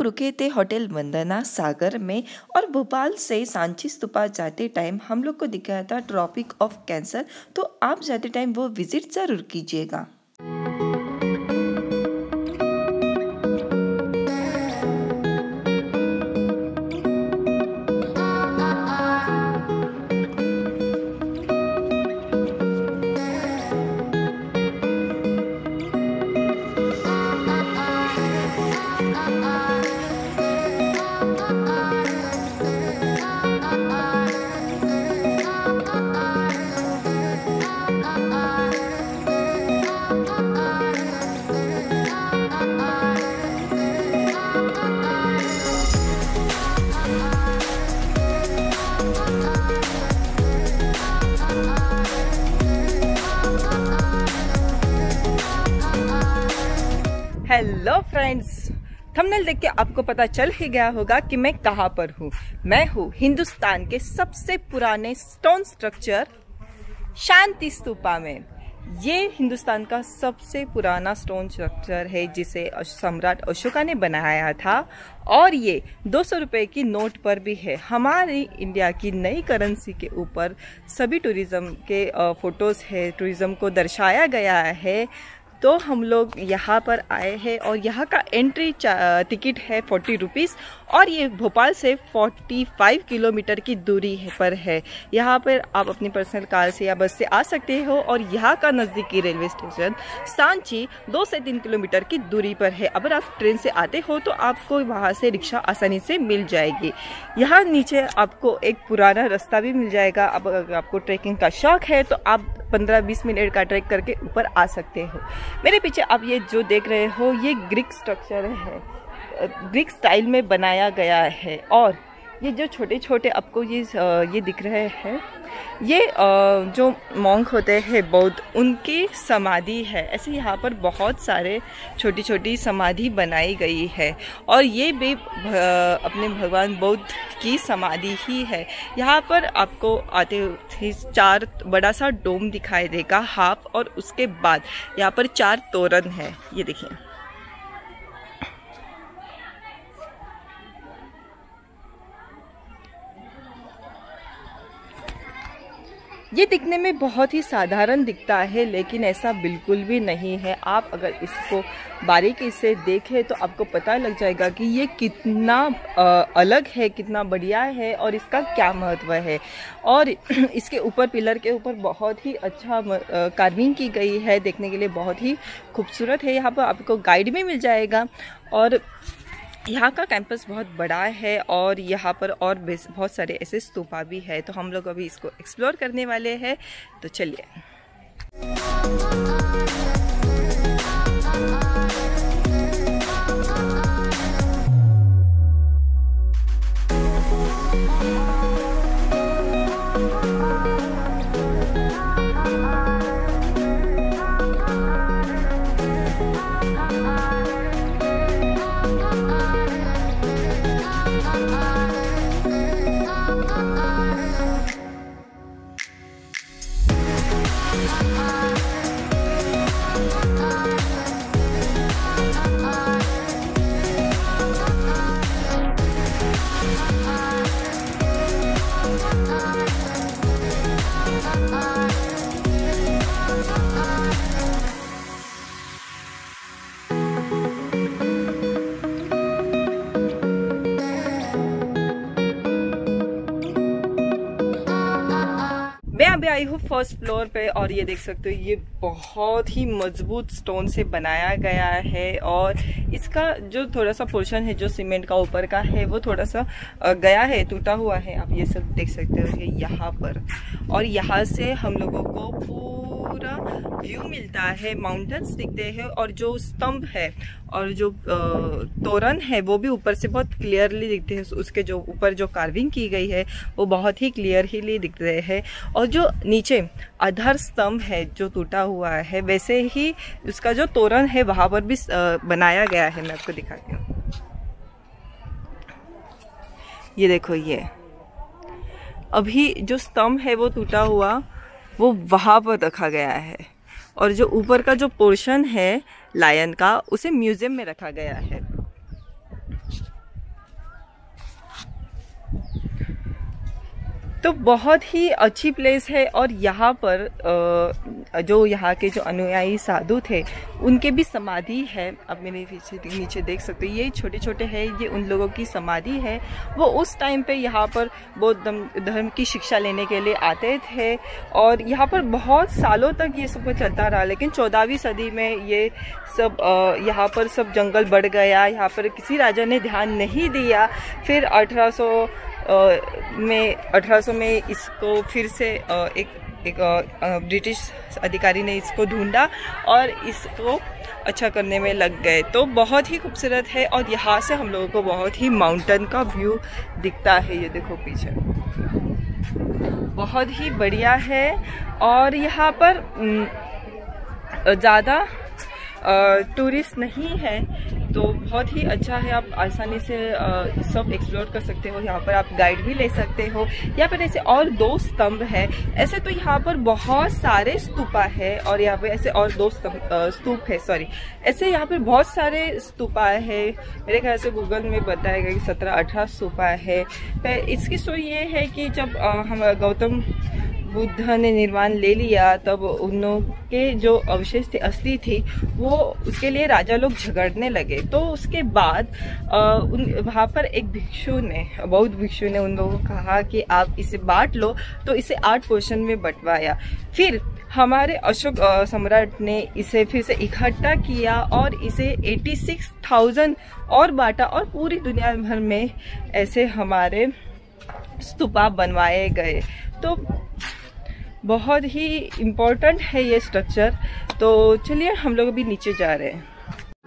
रुके थे होटल वंदना सागर में और भोपाल से सांची स्तूपा जाते टाइम हम लोग को दिखा था ट्रॉपिक ऑफ कैंसर। तो आप जाते टाइम वो विजिट ज़रूर कीजिएगा। हेलो फ्रेंड्स, थंबनेल देख के आपको पता चल ही गया होगा कि मैं कहाँ पर हूँ। मैं हूँ हिंदुस्तान के सबसे पुराने स्टोन स्ट्रक्चर शांति स्तूपा में। ये हिंदुस्तान का सबसे पुराना स्टोन स्ट्रक्चर है जिसे सम्राट अशोका ने बनाया था और ये 200 रुपये की नोट पर भी है। हमारी इंडिया की नई करेंसी के ऊपर सभी टूरिज्म के फोटोज़ है, टूरिज्म को दर्शाया गया है। तो हम लोग यहाँ पर आए हैं और यहाँ का एंट्री टिकट है 40 रुपीज़ और ये भोपाल से 45 किलोमीटर की दूरी पर है। यहाँ पर आप अपनी पर्सनल कार से या बस से आ सकते हो और यहाँ का नज़दीकी रेलवे स्टेशन सांची 2 से 3 किलोमीटर की दूरी पर है। अगर आप ट्रेन से आते हो तो आपको वहाँ से रिक्शा आसानी से मिल जाएगी। यहाँ नीचे आपको एक पुराना रास्ता भी मिल जाएगा। अब अगर आपको ट्रैकिंग का शौक है तो आप 15-20 मिनट का ट्रैक करके ऊपर आ सकते हो। मेरे पीछे आप ये जो देख रहे हो ये ग्रीक स्ट्रक्चर है, ग्रीक स्टाइल में बनाया गया है। और ये जो छोटे छोटे आपको ये दिख रहे हैं ये जो मॉन्क होते हैं बौद्ध, उनकी समाधि है। ऐसे यहाँ पर बहुत सारे छोटी छोटी समाधि बनाई गई है और ये भी अपने भगवान बुद्ध की समाधि ही है। यहाँ पर आपको आते ही 4 बड़ा सा डोम दिखाई देगा हाफ, और उसके बाद यहाँ पर 4 तोरण है। ये देखिए, ये दिखने में बहुत ही साधारण दिखता है लेकिन ऐसा बिल्कुल भी नहीं है। आप अगर इसको बारीकी से देखें तो आपको पता लग जाएगा कि ये कितना अलग है, कितना बढ़िया है और इसका क्या महत्व है। और इसके ऊपर पिलर के ऊपर बहुत ही अच्छा कार्विंग की गई है, देखने के लिए बहुत ही खूबसूरत है। यहाँ पर आपको गाइड भी मिल जाएगा और यहाँ का कैंपस बहुत बड़ा है और यहाँ पर और बहुत सारे ऐसे स्तूपा भी है। तो हम लोग अभी इसको एक्सप्लोर करने वाले हैं, तो चलिए। मैं अभी आई हूँ फर्स्ट फ्लोर पे और ये देख सकते हो ये बहुत ही मजबूत स्टोन से बनाया गया है और इसका जो थोड़ा सा पोर्शन है जो सीमेंट का ऊपर का है वो थोड़ा सा गया है, टूटा हुआ है। आप ये सब देख सकते हो यहाँ पर, और यहाँ से हम लोगों को पूरा व्यू मिलता है, माउंटेन्स दिखते हैं और जो स्तंभ है और जो तोरण है वो भी ऊपर से बहुत क्लियरली दिखते हैं। उसके जो ऊपर जो कार्विंग की गई है वो बहुत ही क्लियरली दिख रहे हैं। और जो नीचे आधार स्तंभ है जो टूटा हुआ है, वैसे ही उसका जो तोरण है वहां पर भी बनाया गया है। मैं आपको दिखाती हूँ, ये देखो, ये अभी जो स्तंभ है वो टूटा हुआ वो वहां पर रखा गया है और जो ऊपर का जो पोर्शन है लायन का उसे म्यूजियम में रखा गया है। तो बहुत ही अच्छी प्लेस है। और यहाँ पर जो यहाँ के जो अनुयायी साधु थे उनके भी समाधि है। अब मेरे पीछे नीचे देख सकते हो, ये छोटे छोटे हैं, ये उन लोगों की समाधि है। वो उस टाइम पे यहाँ पर बौद्ध धर्म की शिक्षा लेने के लिए आते थे और यहाँ पर बहुत सालों तक ये सब चलता रहा। लेकिन 14वीं सदी में ये सब यहाँ पर सब जंगल बढ़ गया, यहाँ पर किसी राजा ने ध्यान नहीं दिया। फिर 1800 में इसको फिर से एक ब्रिटिश अधिकारी ने इसको ढूंढा और इसको अच्छा करने में लग गए। तो बहुत ही खूबसूरत है और यहाँ से हम लोगों को बहुत ही माउंटेन का व्यू दिखता है। ये देखो पीछे, बहुत ही बढ़िया है। और यहाँ पर ज़्यादा टूरिस्ट नहीं है तो बहुत ही अच्छा है। आप आसानी से सब एक्सप्लोर कर सकते हो। यहाँ पर आप गाइड भी ले सकते हो। यहाँ पर ऐसे और 2 स्तंभ है। ऐसे तो यहाँ पर बहुत सारे स्तूपा है और यहाँ पे ऐसे और 2 स्तूप है, सॉरी, ऐसे यहाँ पर बहुत सारे स्तूपा है। मेरे ख्याल से गूगल में बताएगा कि 17-18 स्तूपा है। इसकी स्टोरी ये है कि जब हम गौतम बुद्ध ने निर्वाण ले लिया तब उन लोगों के जो अवशेष थे, असली थी, वो उसके लिए राजा लोग झगड़ने लगे। तो उसके बाद वहाँ पर एक भिक्षु ने, बौद्ध भिक्षु ने उन लोगों को कहा कि आप इसे बांट लो। तो इसे 8 पोर्शन में बंटवाया। फिर हमारे अशोक सम्राट ने इसे फिर से इकट्ठा किया और इसे 86,000 और बांटा और पूरी दुनिया भर में ऐसे हमारे स्तूपा बनवाए गए। तो बहुत ही इम्पोर्टेंट है ये स्ट्रक्चर। तो चलिए हम लोग अभी नीचे जा रहे हैं।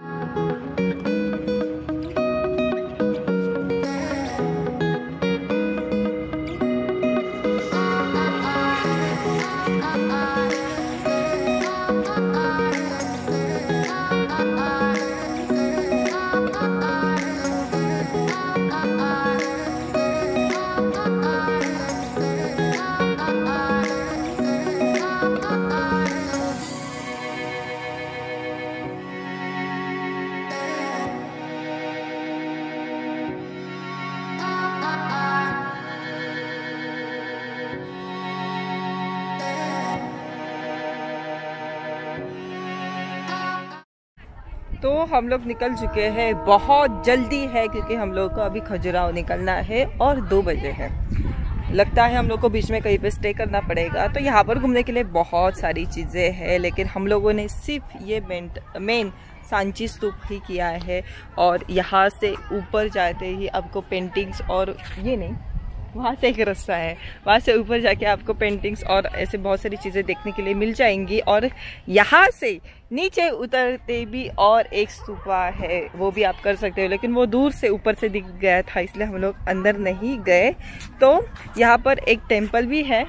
तो हम लोग निकल चुके हैं, बहुत जल्दी है क्योंकि हम लोग को अभी खजुराहो निकलना है और 2 बजे है। लगता है हम लोग को बीच में कहीं पे स्टे करना पड़ेगा। तो यहाँ पर घूमने के लिए बहुत सारी चीज़ें हैं, लेकिन हम लोगों ने सिर्फ ये मेन सांची स्तूप ही किया है। और यहाँ से ऊपर जाते ही आपको पेंटिंग्स, और ये नहीं, वहाँ से एक रास्ता है, वहाँ से ऊपर जाके आपको पेंटिंग्स और ऐसे बहुत सारी चीज़ें देखने के लिए मिल जाएंगी। और यहाँ से नीचे उतरते भी और एक स्तूपा है, वो भी आप कर सकते हो, लेकिन वो दूर से ऊपर से दिख गया था इसलिए हम लोग अंदर नहीं गए। तो यहाँ पर एक टेम्पल भी है,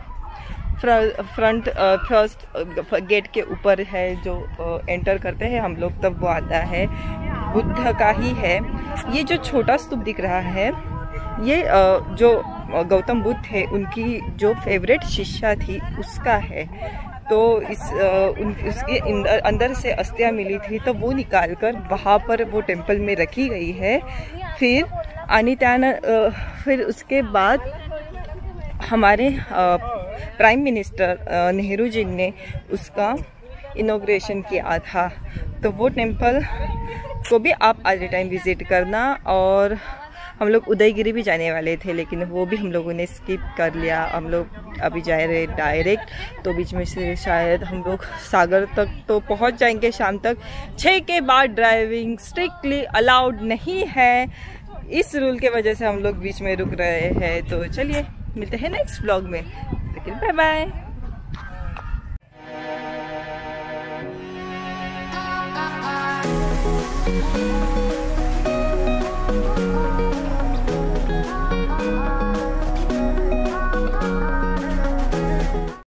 फर्स्ट गेट के ऊपर है, जो एंटर करते हैं हम लोग तब वो आता है, बुद्ध का ही है। ये जो छोटा स्तूप दिख रहा है ये जो गौतम बुद्ध थे उनकी जो फेवरेट शिष्या थी उसका है। तो उसके अंदर से अस्थियां मिली थी तो वो निकालकर वहाँ पर वो टेम्पल में रखी गई है। फिर उसके बाद हमारे प्राइम मिनिस्टर नेहरू जी ने उसका इनॉग्रेशन किया था। तो वो टेम्पल को भी आप आज टाइम विजिट करना। और हम लोग उदयगिरी भी जाने वाले थे लेकिन वो भी हम लोगों ने स्किप कर लिया। हम लोग अभी जा रहे डायरेक्ट, तो बीच में से शायद हम लोग सागर तक तो पहुंच जाएंगे शाम तक। 6 के बाद ड्राइविंग स्ट्रिक्टली अलाउड नहीं है, इस रूल के वजह से हम लोग बीच में रुक रहे हैं। तो चलिए मिलते हैं नेक्स्ट व्लॉग में, लेकिन बाय बाय।